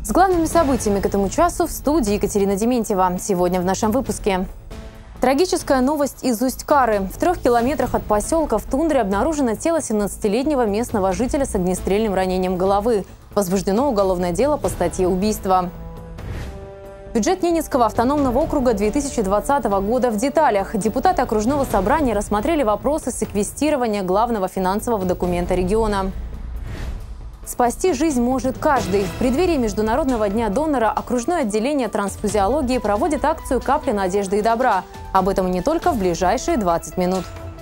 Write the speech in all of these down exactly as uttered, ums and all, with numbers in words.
С главными событиями к этому часу в студии Екатерина Дементьева. Сегодня в нашем выпуске. Трагическая новость из Усть-Кары. В трех километрах от поселка в тундре обнаружено тело семнадцатилетнего местного жителя с огнестрельным ранением головы. Возбуждено уголовное дело по статье «Убийство». Бюджет Ненецкого автономного округа две тысячи двадцатого года в деталях. Депутаты окружного собрания рассмотрели вопросы секвестирования главного финансового документа региона. Спасти жизнь может каждый. В преддверии Международного дня донора окружное отделение трансфузиологии проводит акцию «Капля надежды и добра». Об этом и не только в ближайшие двадцать минут.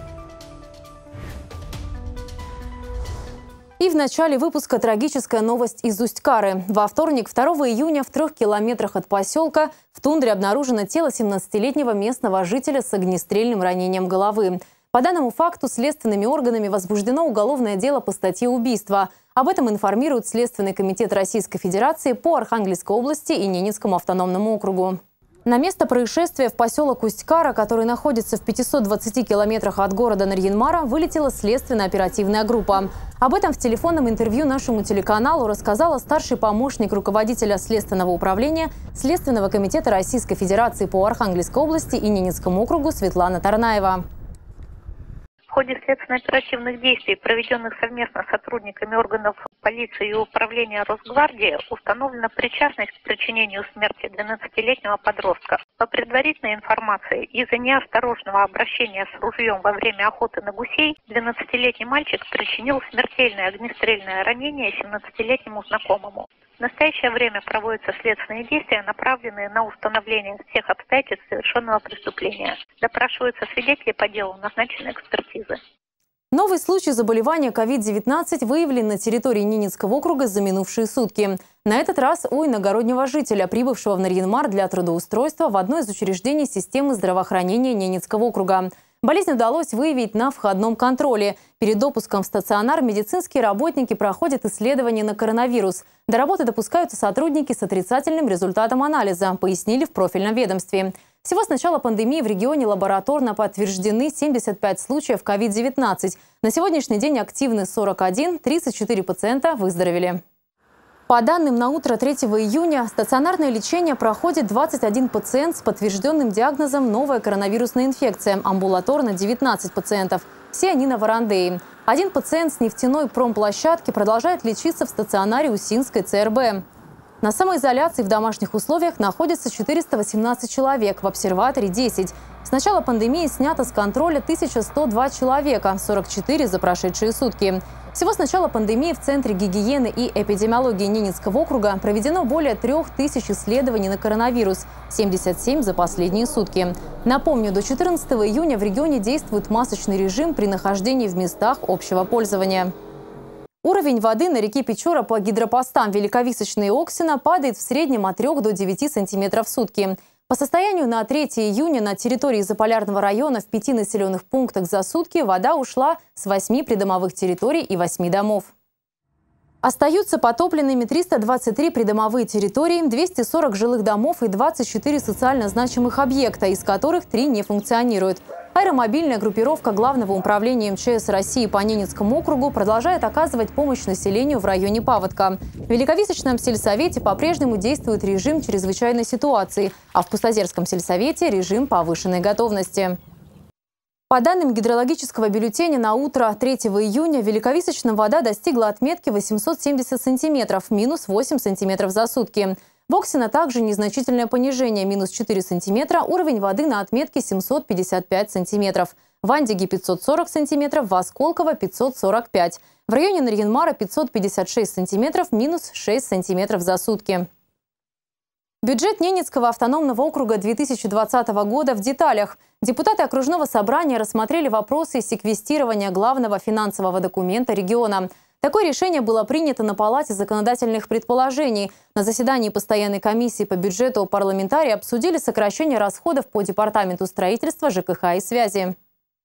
И в начале выпуска трагическая новость из Усть-Кары. Во вторник, второго июня, в трех километрах от поселка в тундре обнаружено тело семнадцатилетнего местного жителя с огнестрельным ранением головы. По данному факту следственными органами возбуждено уголовное дело по статье «Убийство». Об этом информирует Следственный комитет Российской Федерации по Архангельской области и Ненецкому автономному округу. На место происшествия в поселок Усть-Кара, который находится в пятистах двадцати километрах от города Нарьян-Мара, вылетела следственно-оперативная группа. Об этом в телефонном интервью нашему телеканалу рассказала старший помощник руководителя Следственного управления Следственного комитета Российской Федерации по Архангельской области и Ненецкому округу Светлана Тарнаева. В ходе следственно-оперативных действий, проведенных совместно с сотрудниками органов полиции и управления Росгвардии, установлена причастность к причинению смерти двенадцатилетнего подростка. По предварительной информации, из-за неосторожного обращения с ружьем во время охоты на гусей, двенадцатилетний мальчик причинил смертельное огнестрельное ранение семнадцатилетнему знакомому. В настоящее время проводятся следственные действия, направленные на установление всех обстоятельств совершенного преступления. Допрашиваются свидетели по делу, назначены экспертизы. Новый случай заболевания ковид девятнадцать выявлен на территории Ненецкого округа за минувшие сутки. На этот раз у иногороднего жителя, прибывшего в Нарьян-Мар для трудоустройства в одно из учреждений системы здравоохранения Ненецкого округа. Болезнь удалось выявить на входном контроле. Перед допуском в стационар медицинские работники проходят исследования на коронавирус. До работы допускаются сотрудники с отрицательным результатом анализа, пояснили в профильном ведомстве. Всего с начала пандемии в регионе лабораторно подтверждены семьдесят пять случаев ковид девятнадцать. На сегодняшний день активны сорок один, тридцать четыре пациента выздоровели. По данным на утро третьего июня, стационарное лечение проходит двадцать один пациент с подтвержденным диагнозом «новая коронавирусная инфекция», амбулаторно девятнадцать пациентов. Все они на Варандее. Один пациент с нефтяной промплощадки продолжает лечиться в стационаре Усинской ЦРБ. На самоизоляции в домашних условиях находится четыреста восемнадцать человек, в обсерваторе – десять. С начала пандемии снято с контроля тысяча сто два человека, сорок четыре за прошедшие сутки. Всего с начала пандемии в Центре гигиены и эпидемиологии Ненецкого округа проведено более трех тысяч исследований на коронавирус, семьдесят семь за последние сутки. Напомню, до четырнадцатого июня в регионе действует масочный режим при нахождении в местах общего пользования. Уровень воды на реке Печора по гидропостам Великовисочная и Оксина падает в среднем от трёх до девяти сантиметров в сутки. По состоянию на третье июня на территории Заполярного района в пяти населенных пунктах за сутки вода ушла с восьми придомовых территорий и восьми домов. Остаются потопленными триста двадцать три придомовые территории, двести сорок жилых домов и двадцать четыре социально значимых объекта, из которых три не функционируют. Аэромобильная группировка Главного управления МЧС России по Ненецкому округу продолжает оказывать помощь населению в районе Паводка. В Великовисочном сельсовете по-прежнему действует режим чрезвычайной ситуации, а в Пустозерском сельсовете – режим повышенной готовности. По данным гидрологического бюллетеня на утро третьего июня в Великовисочном вода достигла отметки восемьсот семьдесят сантиметров, минус восемь сантиметров за сутки. В Оксино также незначительное понижение, минус четыре сантиметра, уровень воды на отметке семьсот пятьдесят пять сантиметров. В Андиге пятьсот сорок сантиметров, в Осколково пятьсот сорок пять. В районе Нарьян-Мара пятьсот пятьдесят шесть сантиметров, минус шесть сантиметров за сутки. Бюджет Ненецкого автономного округа две тысячи двадцатого года в деталях. Депутаты окружного собрания рассмотрели вопросы секвестирования главного финансового документа региона. Такое решение было принято на Палате законодательных предположений. На заседании постоянной комиссии по бюджету парламентарии обсудили сокращение расходов по департаменту строительства, ЖКХ и связи.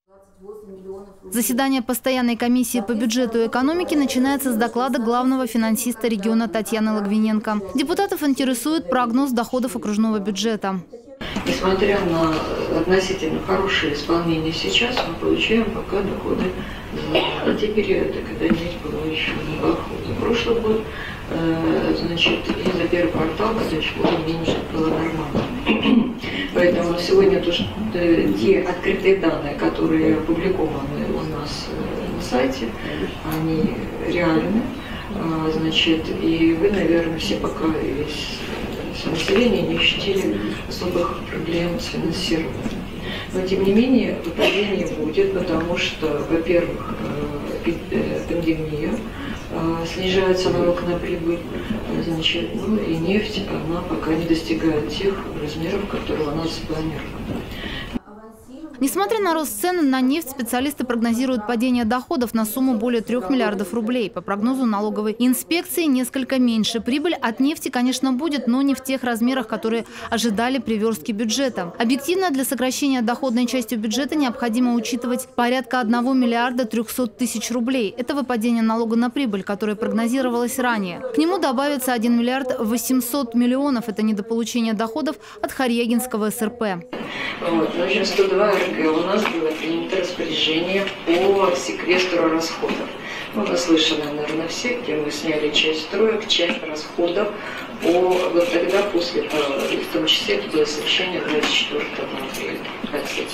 Заседание постоянной комиссии по бюджету и экономике начинается с доклада главного финансиста региона Татьяны Логвиненко. Депутатов интересует прогноз доходов окружного бюджета. Несмотря на относительно хорошее исполнение сейчас, мы получаем пока доходы за те периоды, когда нет было еще неплохого. За прошлый год значит, и за первый квартал, значит, более-менее было нормально. Поэтому сегодня то, что, те открытые данные, которые опубликованы у нас на сайте, они реальны. Значит, и вы, наверное, все пока из населения не ощутили особых проблем с финансированием. Но, тем не менее, выпадение будет, потому что, во-первых, пандемия, снижается налог на прибыль, значит, ну и нефть, она пока не достигает тех размеров, которые у нас запланированы. Несмотря на рост цен на нефть, специалисты прогнозируют падение доходов на сумму более трех миллиардов рублей. По прогнозу налоговой инспекции несколько меньше. Прибыль от нефти, конечно, будет, но не в тех размерах, которые ожидали при верстке бюджета. Объективно, для сокращения доходной части бюджета необходимо учитывать порядка одного миллиарда трехсот тысяч рублей. Это выпадение налога на прибыль, которое прогнозировалось ранее. К нему добавится один миллиард восемьсот миллионов. Это недополучение доходов от Харьягинского эс эр пэ. Вот, в общем, сто два эр гэ у нас было принято распоряжение по секвестру расходов. Ну, наслышаны, наверное, все, где мы сняли часть строек, часть расходов. По, вот тогда, после, в том числе, это было совершение двадцать четвёртого апреля, двадцать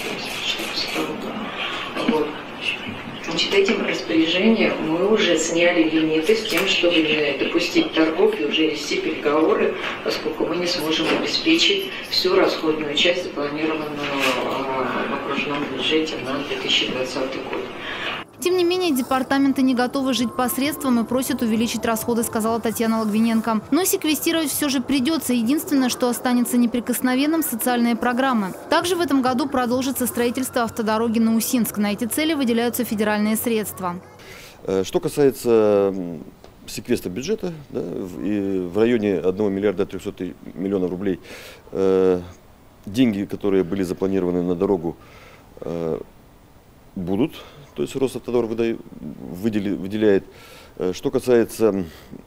четвёртого. Вот. Значит, этим распоряжением мы уже сняли лимиты с тем, чтобы не допустить торгов и уже вести переговоры, поскольку мы не сможем обеспечить всю расходную часть, запланированную в окружном бюджете на две тысячи двадцатый год. Тем не менее, департаменты не готовы жить по средствам и просят увеличить расходы, сказала Татьяна Логвиненко. Но секвестировать все же придется. Единственное, что останется неприкосновенным – социальные программы. Также в этом году продолжится строительство автодороги на Усинск. На эти цели выделяются федеральные средства. Что касается секвестра бюджета, да, и в районе одного миллиарда трехсот миллионов рублей, э, деньги, которые были запланированы на дорогу, э, будут. То есть Росавтодор выделяет. Что касается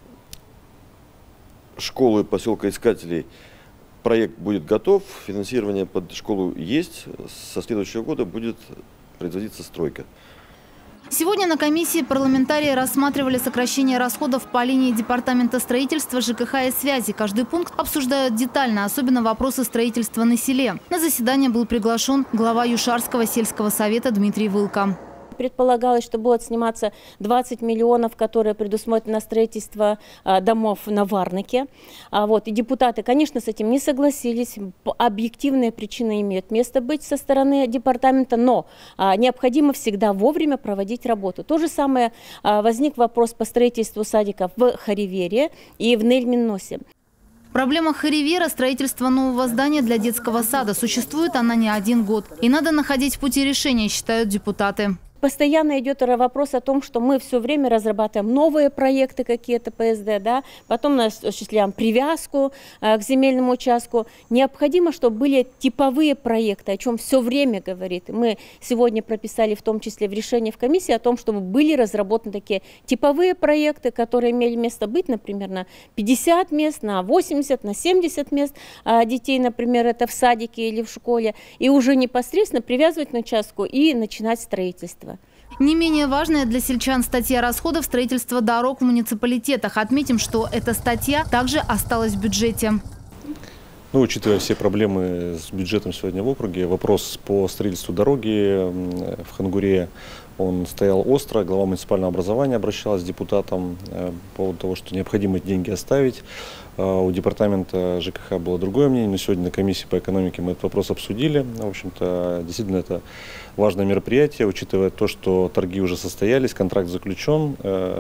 школы поселка Искателей, проект будет готов, финансирование под школу есть. Со следующего года будет производиться стройка. Сегодня на комиссии парламентарии рассматривали сокращение расходов по линии Департамента строительства, жэ ка ха и связи. Каждый пункт обсуждают детально, особенно вопросы строительства на селе. На заседание был приглашен глава Юшарского сельского совета Дмитрий Вылко. Предполагалось, что будет сниматься двадцать миллионов, которые предусмотрены на строительство а, домов на Варныке. А, вот, и депутаты, конечно, с этим не согласились. Объективные причины имеют место быть со стороны департамента, но а, необходимо всегда вовремя проводить работу. То же самое а, возник вопрос по строительству садиков в Харивере и в Нельминносе. Проблема Харивера – строительство нового здания для детского сада. Существует она не один год. И надо находить пути решения, считают депутаты. Постоянно идет вопрос о том, что мы все время разрабатываем новые проекты какие-то по эс дэ, да, потом осуществляем привязку э, к земельному участку. Необходимо, чтобы были типовые проекты, о чем все время говорит. Мы сегодня прописали в том числе в решении в комиссии о том, чтобы были разработаны такие типовые проекты, которые имели место быть, например, на пятьдесят мест, на восемьдесят, на семьдесят мест э, детей, например, это в садике или в школе, и уже непосредственно привязывать на участку и начинать строительство. Не менее важная для сельчан статья расходов – строительство дорог в муниципалитетах. Отметим, что эта статья также осталась в бюджете. Ну, учитывая все проблемы с бюджетом сегодня в округе, вопрос по строительству дороги в Хангуре, он стоял остро. Глава муниципального образования обращалась к депутатам по поводу того, что необходимо деньги оставить. У департамента жэ ка ха было другое мнение, но сегодня на комиссии по экономике мы этот вопрос обсудили. В общем-то, действительно, это важное мероприятие, учитывая то, что торги уже состоялись, контракт заключен,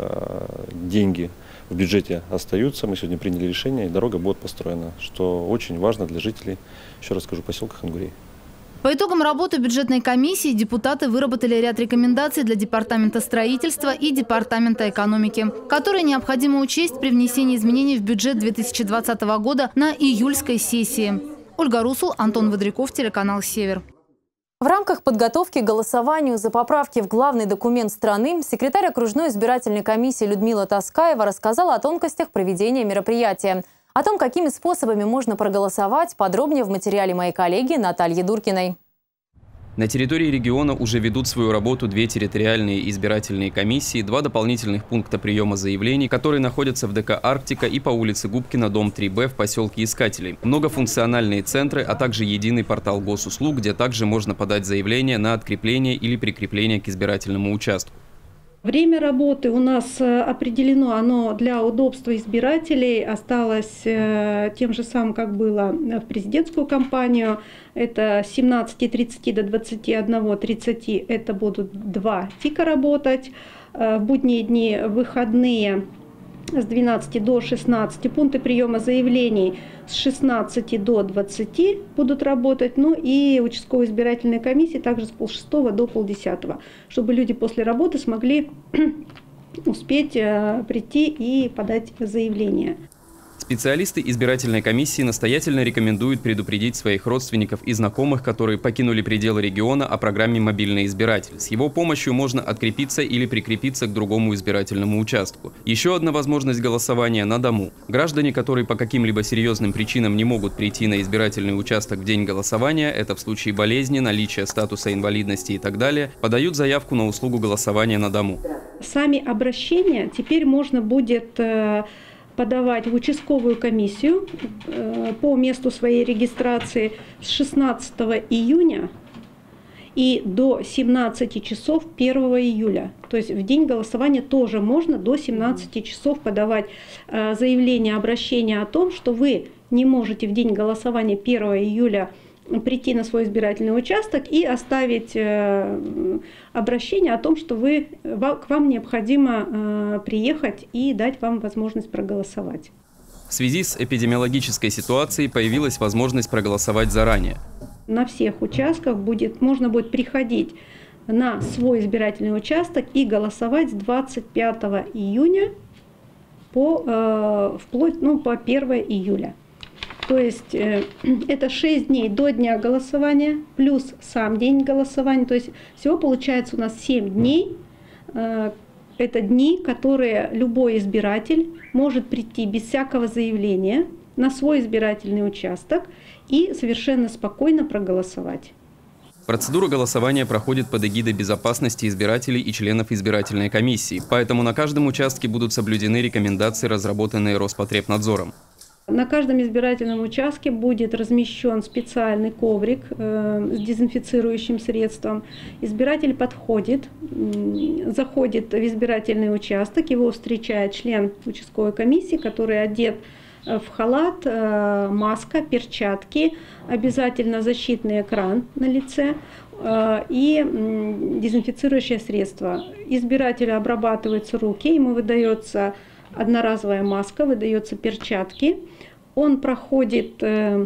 деньги в бюджете остаются. Мы сегодня приняли решение, и дорога будет построена, что очень важно для жителей, еще раз скажу, поселка Хангурей. По итогам работы бюджетной комиссии депутаты выработали ряд рекомендаций для Департамента строительства и Департамента экономики, которые необходимо учесть при внесении изменений в бюджет две тысячи двадцатого года на июльской сессии. Ольга Русул, Антон Водряков, телеканал «Север». В рамках подготовки к голосованию за поправки в главный документ страны секретарь окружной избирательной комиссии Людмила Таскаева рассказала о тонкостях проведения мероприятия. О том, какими способами можно проголосовать, подробнее в материале моей коллеги Натальи Дуркиной. На территории региона уже ведут свою работу две территориальные избирательные комиссии, два дополнительных пункта приема заявлений, которые находятся в ДК «Арктика» и по улице Губкина, дом три Б в поселке Искателей. Многофункциональные центры, а также единый портал госуслуг, где также можно подать заявление на открепление или прикрепление к избирательному участку. Время работы у нас определено, оно для удобства избирателей осталось тем же самым, как было в президентскую кампанию. Это с семнадцати тридцати до двадцати одного тридцати, это будут два тика работать. В будние дни, выходные с двенадцати до шестнадцати, пункты приема заявлений с шестнадцати до двадцати будут работать, ну и участковые избирательные комиссии также с полшестого до полдесятого, чтобы люди после работы смогли успеть прийти и подать заявление. Специалисты избирательной комиссии настоятельно рекомендуют предупредить своих родственников и знакомых, которые покинули пределы региона, о программе «Мобильный избиратель». С его помощью можно открепиться или прикрепиться к другому избирательному участку. Еще одна возможность голосования на дому. Граждане, которые по каким-либо серьезным причинам не могут прийти на избирательный участок в день голосования, это в случае болезни, наличия статуса инвалидности и так далее, подают заявку на услугу голосования на дому. Сами обращения теперь можно будет подавать в участковую комиссию по месту своей регистрации с шестнадцатого июня и до семнадцати часов первого июля. То есть в день голосования тоже можно до семнадцати часов подавать заявление, обращение о том, что вы не можете в день голосования первого июля прийти на свой избирательный участок и оставить обращение о том, что вы, к вам необходимо приехать и дать вам возможность проголосовать. В связи с эпидемиологической ситуацией появилась возможность проголосовать заранее. На всех участках будет, можно будет приходить на свой избирательный участок и голосовать с двадцать пятого июня по, э, вплоть, ну, по первое июля. То есть э, это шесть дней до дня голосования, плюс сам день голосования. То есть всего получается у нас семь дней. Э, это дни, которые любой избиратель может прийти без всякого заявления на свой избирательный участок и совершенно спокойно проголосовать. Процедура голосования проходит под эгидой безопасности избирателей и членов избирательной комиссии, поэтому на каждом участке будут соблюдены рекомендации, разработанные Роспотребнадзором. На каждом избирательном участке будет размещен специальный коврик э, с дезинфицирующим средством. Избиратель подходит, э, заходит в избирательный участок, его встречает член участковой комиссии, который одет в халат, э, маска, перчатки, обязательно защитный экран на лице э, и э, дезинфицирующее средство. Избирателю обрабатываются руки, ему выдается одноразовая маска, выдаются перчатки. Он проходит э,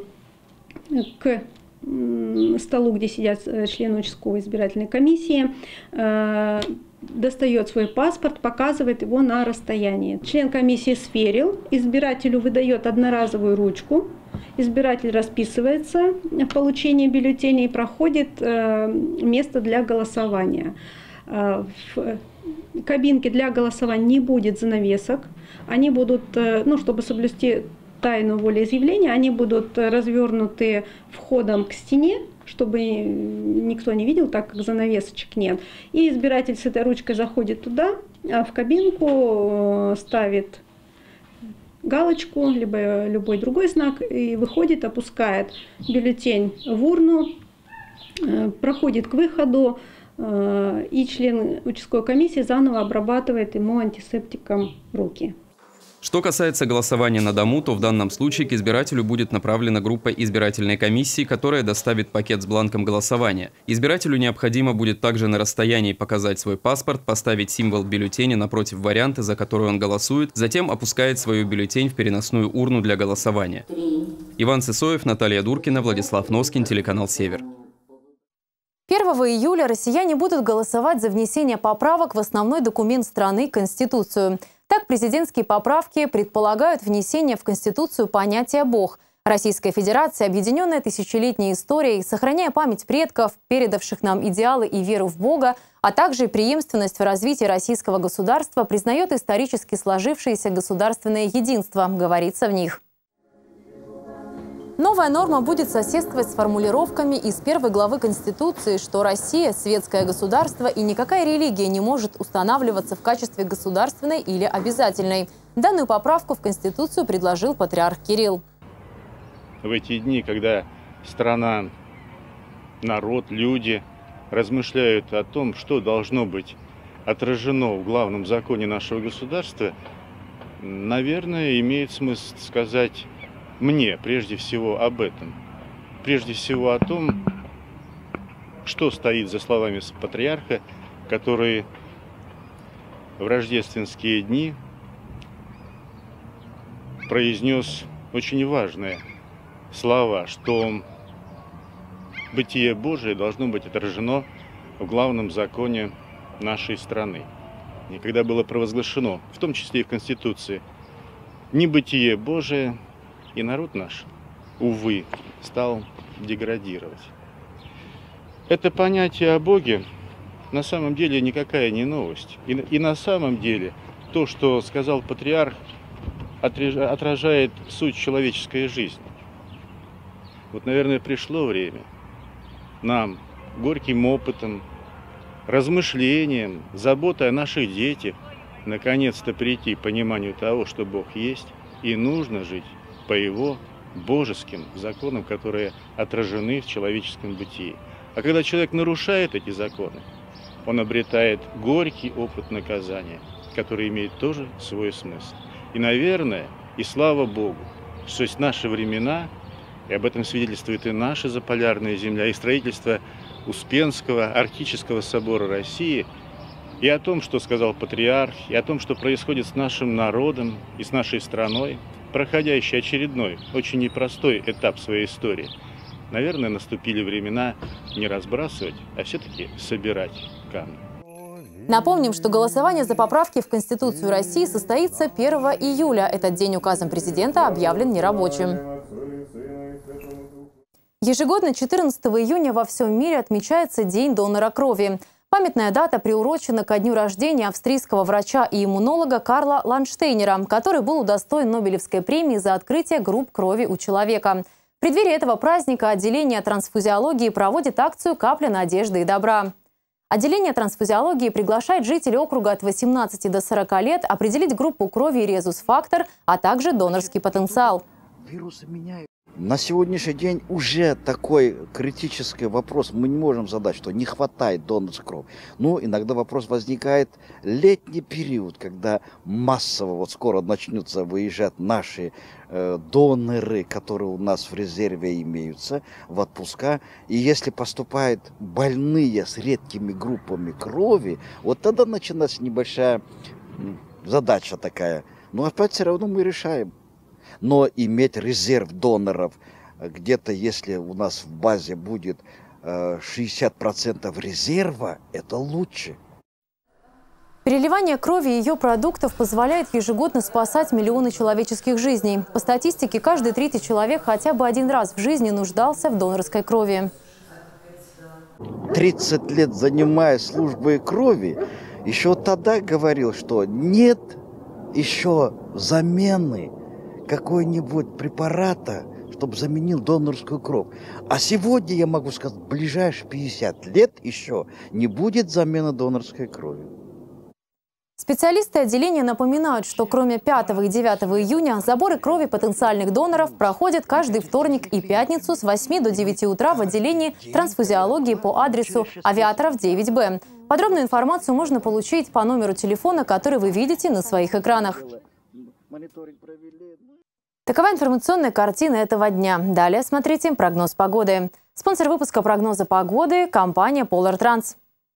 к э, столу, где сидят члены участковой избирательной комиссии, э, достает свой паспорт, показывает его на расстоянии. Член комиссии сверил, избирателю выдает одноразовую ручку, избиратель расписывается в получении бюллетеней и проходит э, место для голосования. Э, в кабинке для голосования не будет занавесок, они будут, э, ну, чтобы соблюсти тайну волеизъявления, они будут развернуты входом к стене, чтобы никто не видел, так как занавесочек нет. И избиратель с этой ручкой заходит туда, а в кабинку ставит галочку, либо любой другой знак, и выходит, опускает бюллетень в урну, проходит к выходу, и член участковой комиссии заново обрабатывает ему антисептиком руки. Что касается голосования на дому, то в данном случае к избирателю будет направлена группа избирательной комиссии, которая доставит пакет с бланком голосования. Избирателю необходимо будет также на расстоянии показать свой паспорт, поставить символ бюллетеня напротив варианта, за который он голосует, затем опускает свою бюллетень в переносную урну для голосования. Иван Сысоев, Наталья Дуркина, Владислав Носкин, телеканал «Север». первого июля россияне будут голосовать за внесение поправок в основной документ страны – Конституцию. Так, президентские поправки предполагают внесение в Конституцию понятия «Бог». Российская Федерация, объединенная тысячелетней историей, сохраняя память предков, передавших нам идеалы и веру в Бога, а также преемственность в развитии российского государства, признает исторически сложившееся государственное единство, говорится в них. Новая норма будет соседствовать с формулировками из первой главы Конституции, что Россия – светское государство и никакая религия не может устанавливаться в качестве государственной или обязательной. Данную поправку в Конституцию предложил патриарх Кирилл. В эти дни, когда страна, народ, люди размышляют о том, что должно быть отражено в главном законе нашего государства, наверное, имеет смысл сказать мне прежде всего об этом. Прежде всего о том, что стоит за словами патриарха, который в рождественские дни произнес очень важные слова, что бытие Божие должно быть отражено в главном законе нашей страны. И когда было провозглашено, в том числе и в Конституции, небытие Божие, и народ наш, увы, стал деградировать. Это понятие о Боге на самом деле никакая не новость. И, и на самом деле то, что сказал патриарх, отражает суть человеческой жизни. Вот, наверное, пришло время нам горьким опытом, размышлением, заботой о наших детях наконец-то прийти к пониманию того, что Бог есть, и нужно жить по Его божеским законам, которые отражены в человеческом бытии. А когда человек нарушает эти законы, он обретает горький опыт наказания, который имеет тоже свой смысл. И, наверное, и слава Богу, что в наши времена, и об этом свидетельствует и наша заполярная земля, и строительство Успенского Арктического собора России, и о том, что сказал патриарх, и о том, что происходит с нашим народом и с нашей страной, проходящий очередной, очень непростой этап своей истории. Наверное, наступили времена не разбрасывать, а все-таки собирать камни. Напомним, что голосование за поправки в Конституцию России состоится первого июля. Этот день указом президента объявлен нерабочим. Ежегодно четырнадцатого июня во всем мире отмечается День донора крови. Памятная дата приурочена ко дню рождения австрийского врача и иммунолога Карла Ландштейнера, который был удостоен Нобелевской премии за открытие групп крови у человека. В преддверии этого праздника отделение трансфузиологии проводит акцию «Капля надежды и добра». Отделение трансфузиологии приглашает жителей округа от восемнадцати до сорока лет определить группу крови и резус-фактор, а также донорский потенциал. Вирусы меняют. На сегодняшний день уже такой критический вопрос мы не можем задать, что не хватает донорской крови. Но иногда вопрос возникает летний период, когда массово, вот скоро начнутся выезжать наши э, доноры, которые у нас в резерве имеются, в отпуска. И если поступают больные с редкими группами крови, вот тогда начинается небольшая задача такая. Но опять все равно мы решаем. Но иметь резерв доноров, где-то если у нас в базе будет шестьдесят процентов резерва, это лучше. Переливание крови и ее продуктов позволяет ежегодно спасать миллионы человеческих жизней. По статистике, каждый третий человек хотя бы один раз в жизни нуждался в донорской крови. тридцать лет занимаясь службой крови, еще тогда говорил, что нет еще замены какой-нибудь препарата, чтобы заменил донорскую кровь. А сегодня я могу сказать, в ближайшие пятьдесят лет еще не будет замены донорской крови. Специалисты отделения напоминают, что кроме пятого и девятого июня заборы крови потенциальных доноров проходят каждый вторник и пятницу с восьми до девяти утра в отделении трансфузиологии по адресу Авиаторов девять Б. Подробную информацию можно получить по номеру телефона, который вы видите на своих экранах. Такова информационная картина этого дня. Далее смотрите прогноз погоды. Спонсор выпуска прогноза погоды – компания Polar Trans.